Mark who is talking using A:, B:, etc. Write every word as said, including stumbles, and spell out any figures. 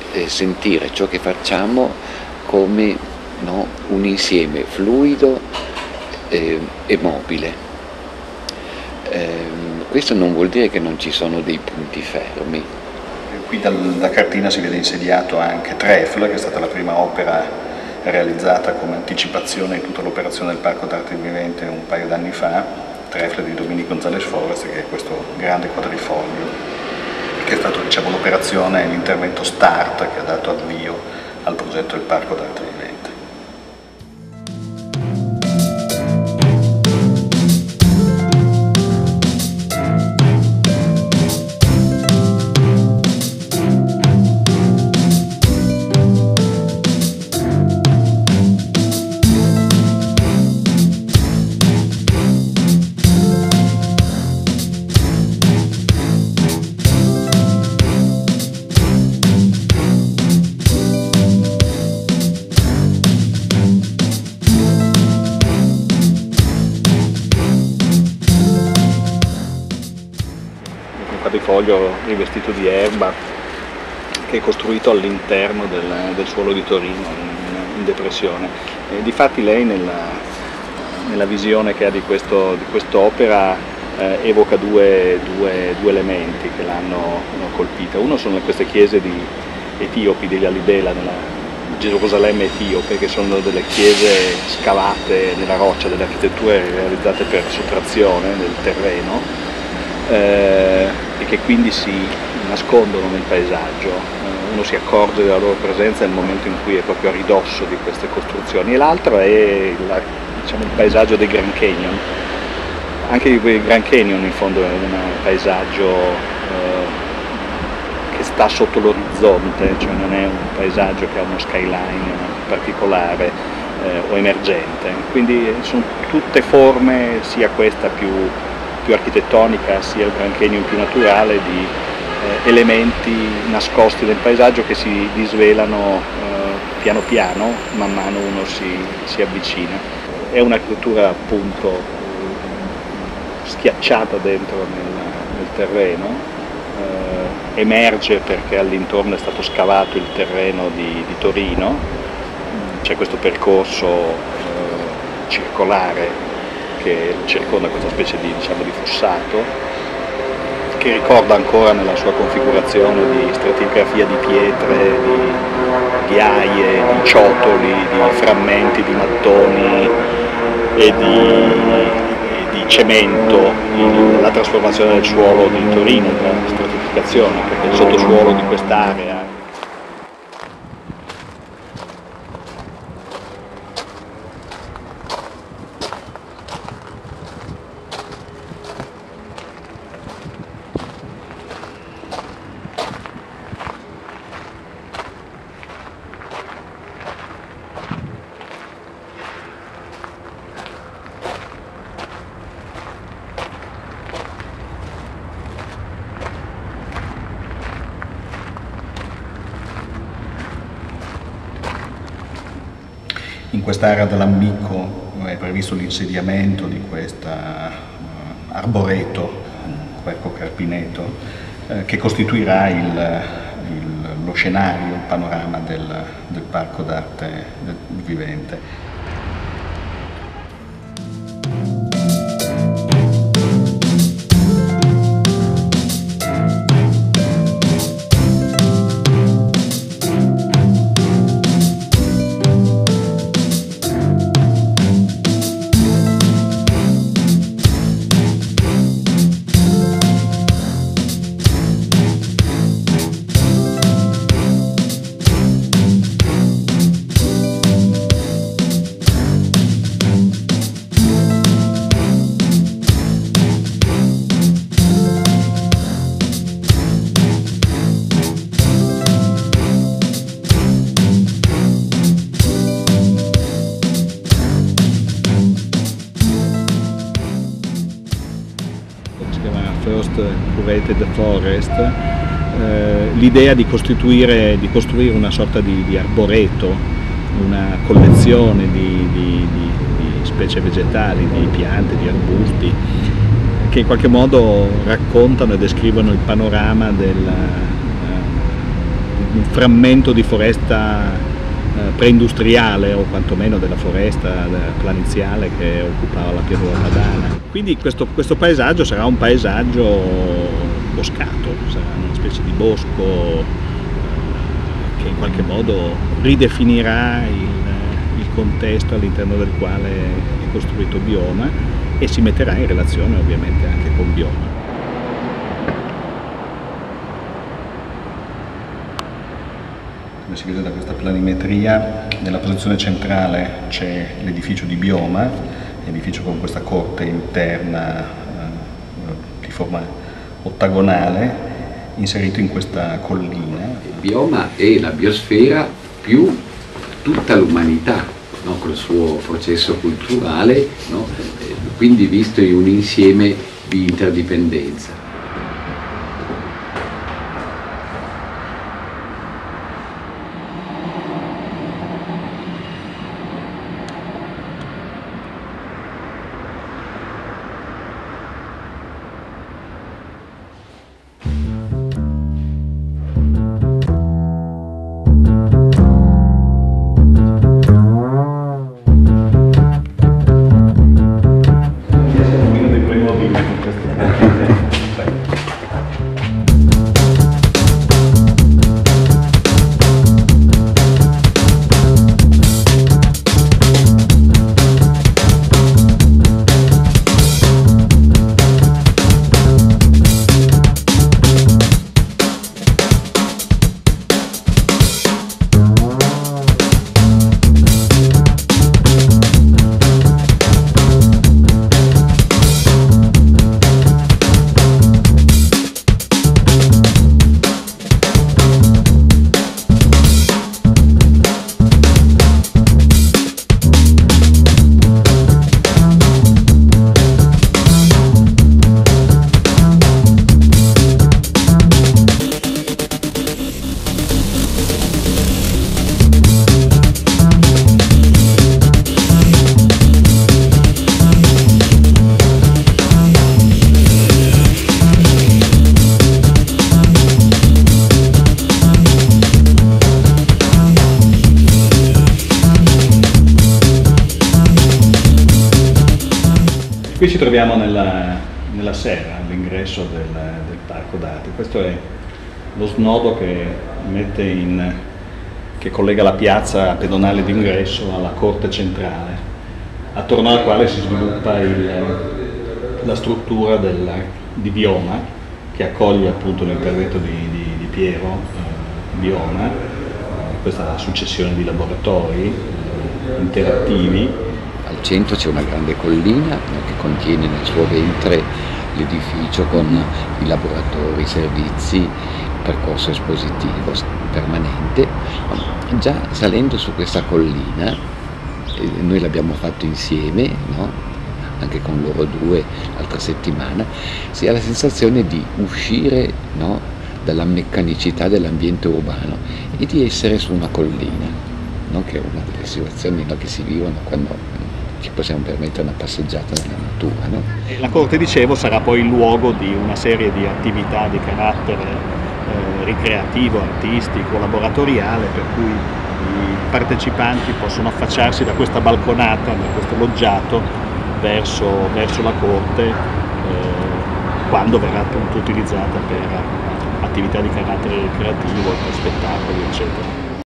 A: eh, sentire ciò che facciamo come, no, un insieme fluido eh, e mobile. Eh, questo non vuol dire che non ci sono dei punti fermi.
B: Qui dalla cartina si vede insediato anche Trèfle, che è stata la prima opera realizzata come anticipazione di tutta l'operazione del Parco d'Arte Vivente un paio d'anni fa, Trèfle di Dominique González Forest, che è questo grande quadrifoglio, che è stato, diciamo, l'operazione, l'intervento start che ha dato avvio al progetto del Parco d'Arte Vivente.
C: Quadrifoglio rivestito di erba che è costruito all'interno del, del suolo di Torino in, in depressione. E difatti lei nella, nella visione che ha di, questo, di quest'opera eh, evoca due, due, due elementi che l'hanno colpita. Uno sono queste chiese di etiopi, degli Lalibela, nella Gerusalemme etiope, che sono delle chiese scavate nella roccia, delle architetture realizzate per sottrazione del terreno, Eh, e che quindi si nascondono nel paesaggio. Eh, uno si accorge della loro presenza nel momento in cui è proprio a ridosso di queste costruzioni, e l'altro è il, diciamo, il paesaggio dei Grand Canyon. Anche il Grand Canyon in fondo è un paesaggio eh, che sta sotto l'orizzonte, cioè non è un paesaggio che ha uno skyline particolare eh, o emergente, quindi sono tutte forme, sia questa più più architettonica sia il Grand Canyon più naturale, di eh, elementi nascosti nel paesaggio che si disvelano eh, piano piano man mano uno si, si avvicina. È un'architettura appunto schiacciata dentro nel, nel terreno, eh, emerge perché all'intorno è stato scavato il terreno di, di Torino, c'è questo percorso eh, circolare che circonda questa specie di, diciamo, di fossato, che ricorda ancora nella sua configurazione di stratigrafia di pietre, di ghiaie, di ciotoli, di frammenti di mattoni e di, e di cemento, il, la trasformazione del suolo di Torino, la stratificazione, perché il sottosuolo di quest'area
B: In quest'area dell'Ambicco è previsto l'insediamento di questo uh, arboreto, un querco carpineto, eh, che costituirà il, il, lo scenario, il panorama del, del Parco d'Arte Vivente.
C: First Curated Forest, eh, l'idea di costituire, di costruire una sorta di, di arboreto, una collezione di, di, di, di specie vegetali, di piante, di arbusti, che in qualche modo raccontano e descrivono il panorama del, eh, un frammento di foresta eh, preindustriale, o quantomeno della foresta planiziale che occupava la pianura padana. Quindi questo, questo paesaggio sarà un paesaggio boscato, sarà una specie di bosco eh, che in qualche modo ridefinirà il, il contesto all'interno del quale è costruito Bioma e si metterà in relazione ovviamente anche con Bioma.
B: Come si vede da questa planimetria, nella posizione centrale c'è l'edificio di Bioma, edificio con questa corte interna eh, di forma ottagonale, inserito in questa collina.
A: Bioma è la biosfera più tutta l'umanità, no? Col suo processo culturale, no? Quindi visto in un insieme di interdipendenza.
C: Qui ci troviamo nella, nella serra, all'ingresso del, del Parco d'Arte. Questo è lo snodo che, mette in, che collega la piazza pedonale d'ingresso alla corte centrale, attorno alla quale si sviluppa il, la struttura del, di Bioma, che accoglie appunto l'intervento di, di, di Piero eh, Bioma, questa successione di laboratori eh, interattivi.
A: Al centro c'è una grande collina, no, che contiene nel suo ventre l'edificio con i laboratori, i servizi, il percorso espositivo permanente. Già salendo su questa collina, eh, noi l'abbiamo fatto insieme, no? Anche con loro due l'altra settimana, si ha la sensazione di uscire, no, dalla meccanicità dell'ambiente urbano e di essere su una collina, no? Che è una delle situazioni, no, che si vivono quando ci possiamo permettere una passeggiata nella natura. No?
C: La corte, dicevo, sarà poi il luogo di una serie di attività di carattere eh, ricreativo, artistico, laboratoriale, per cui i partecipanti possono affacciarsi da questa balconata, da questo loggiato, verso, verso la corte, eh, quando verrà appunto utilizzata per attività di carattere ricreativo, per spettacoli, eccetera.